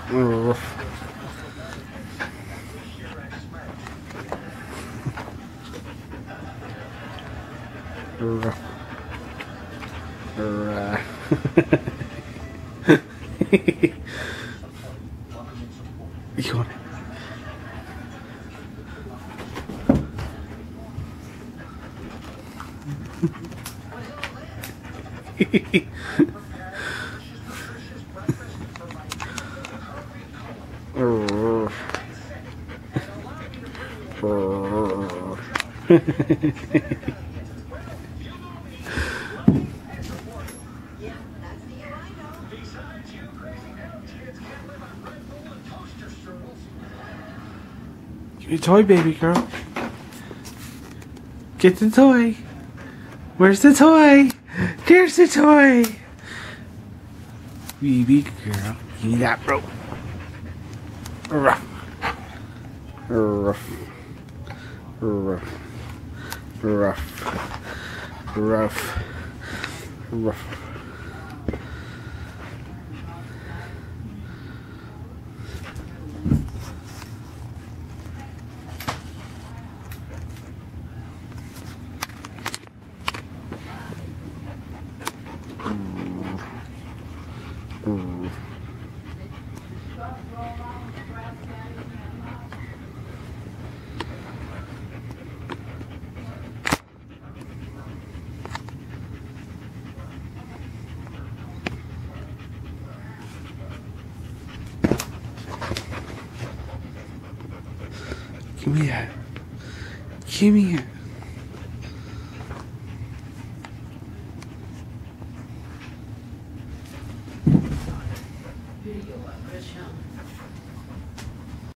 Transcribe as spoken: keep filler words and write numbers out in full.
Ruff. Ruff. Ruff. You want it? Give me a toy, baby girl. Get the toy. Where's the toy? There's the toy. Baby girl. Give me that, bro. Ruff. Ruff. Ruff. Ruff. Ruff. Ruff. Give me that. Give me it.